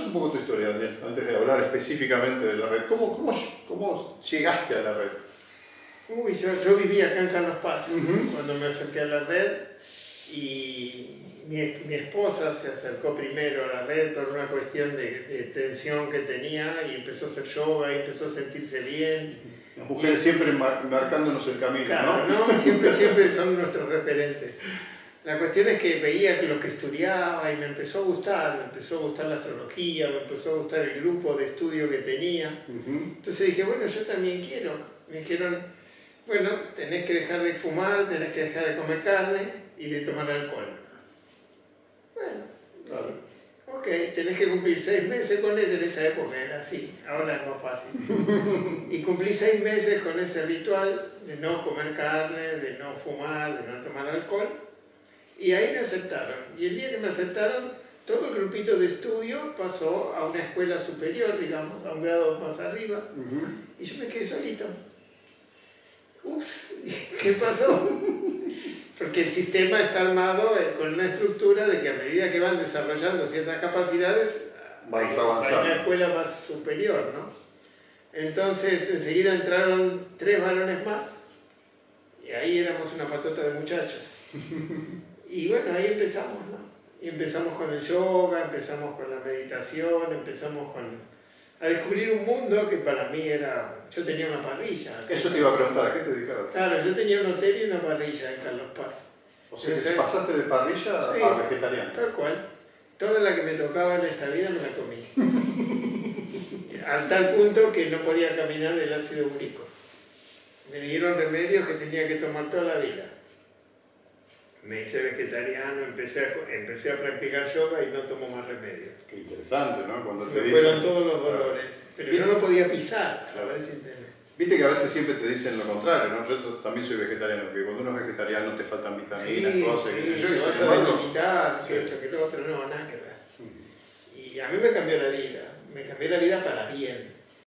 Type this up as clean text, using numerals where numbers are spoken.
un poco tu historia, Daniel, antes de hablar específicamente de la red. ¿Cómo llegaste a la red? Uy, yo vivía acá en Carlos Paz cuando me acerqué a la red y mi esposa se acercó primero a la red por una cuestión de tensión que tenía y empezó a hacer yoga y empezó a sentirse bien. Las mujeres siempre marcándonos el camino, claro, ¿no? Siempre son nuestros referentes. La cuestión es que veía lo que estudiaba y me empezó a gustar la astrología, me empezó a gustar el grupo de estudio que tenía. Entonces dije, bueno, yo también quiero. Me dijeron, bueno, tenés que dejar de fumar, tenés que dejar de comer carne y de tomar alcohol. Bueno, claro. Ok, tenés que cumplir 6 meses con eso, en esa época era así, ahora es más fácil. Y cumplí 6 meses con ese ritual de no comer carne, de no fumar, de no tomar alcohol. Y ahí me aceptaron. Y el día que me aceptaron, todo el grupito de estudio pasó a una escuela superior, digamos, a un grado más arriba. Y yo me quedé solito. Uf, ¿qué pasó? Porque el sistema está armado con una estructura de que a medida que van desarrollando ciertas capacidades, vais hay avanzando. una escuela más superior, ¿no? Entonces, enseguida entraron 3 varones más. Y ahí éramos una patota de muchachos. Y bueno, ahí empezamos, ¿no? Y empezamos con el yoga, empezamos con la meditación, empezamos a descubrir un mundo que para mí era... Yo tenía una parrilla. Eso te iba a preguntar, ¿a qué te dedicabas? Claro, yo tenía un hotel y una parrilla en Carlos Paz. O sea, que pasaste de parrilla a vegetariano. Tal cual. Toda la que me tocaba en esta vida me la comí. Al tal punto que no podía caminar del ácido úrico. Me dieron remedios que tenía que tomar toda la vida. Me hice vegetariano, empecé a practicar yoga y no tomo más remedios. Qué interesante, ¿no? Cuando te me dicen... fueron todos los dolores, pero yo no lo podía pisar, a ver si entendés. Viste que a veces siempre te dicen lo contrario, ¿no? Yo también soy vegetariano, que cuando uno es vegetariano te faltan vitaminas, cosas, qué sé yo, y vas a delimitar, que esto, que lo otro, no, nada que ver. Y a mí me cambió la vida para bien.